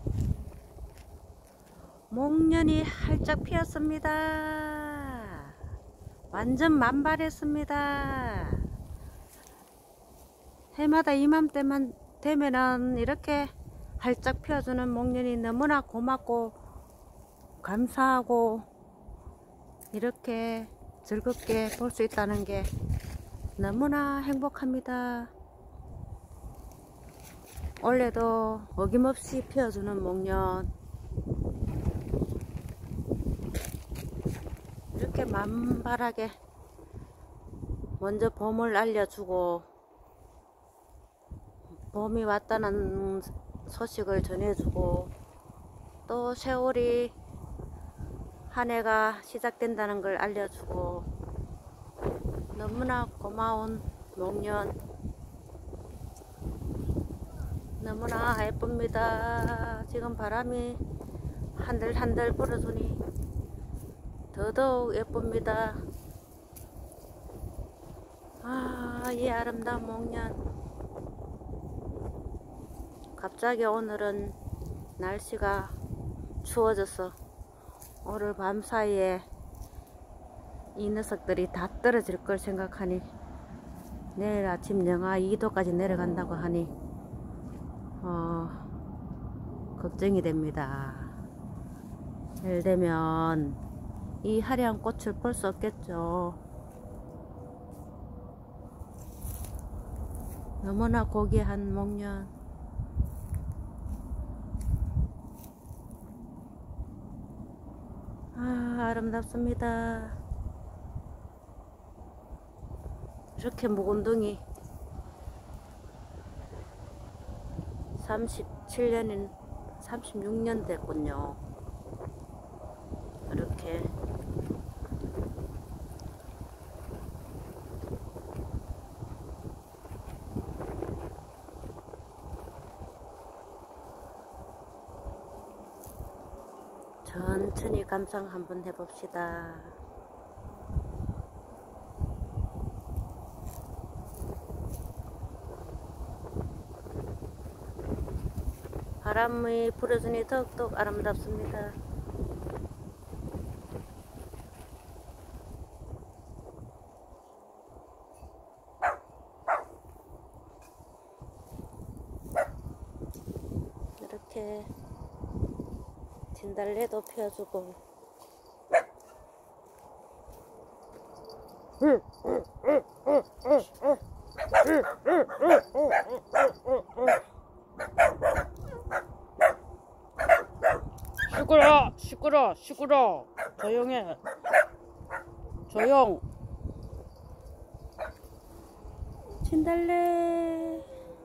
목련이 활짝 피었습니다. 완전 만발했습니다. 해마다 이맘때만 되면은 이렇게 활짝 피어주는 목련이 너무나 고맙고 감사하고 이렇게 즐겁게 볼 수 있다는 게 너무나 행복합니다. 올해도 어김없이 피어주는 목련, 이렇게 만발하게 먼저 봄을 알려주고 봄이 왔다는 소식을 전해주고 또 세월이 한 해가 시작된다는 걸 알려주고 너무나 고마운 목련, 너무나 예쁩니다. 지금 바람이 한들한들 불어주니 더더욱 예쁩니다. 이 아름다운 목련. 갑자기 오늘은 날씨가 추워져서 오늘 밤 사이에 이 녀석들이 다 떨어질 걸 생각하니 내일 아침 영하 2도까지 내려간다고 하니 걱정이 됩니다. 내일 되면 이 화려한 꽃을 볼 수 없겠죠. 너무나 고귀한 목련. 아름답습니다. 이렇게 묵은둥이 37년인 36년 됐군요. 이렇게 천천히 감상 한번 해봅시다. 바람이 불어주니 더욱더욱 아름답습니다. 이렇게 진달래도 피워주고 시끄러 시끄러 시끄러 조용해 조용. 진달래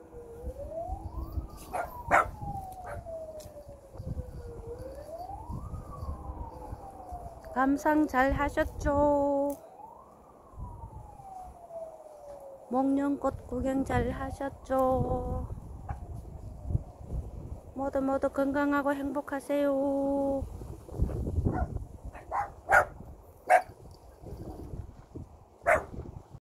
감상 잘 하셨죠? 목련꽃 구경 잘 하셨죠? 모두 건강하고 행복하세요.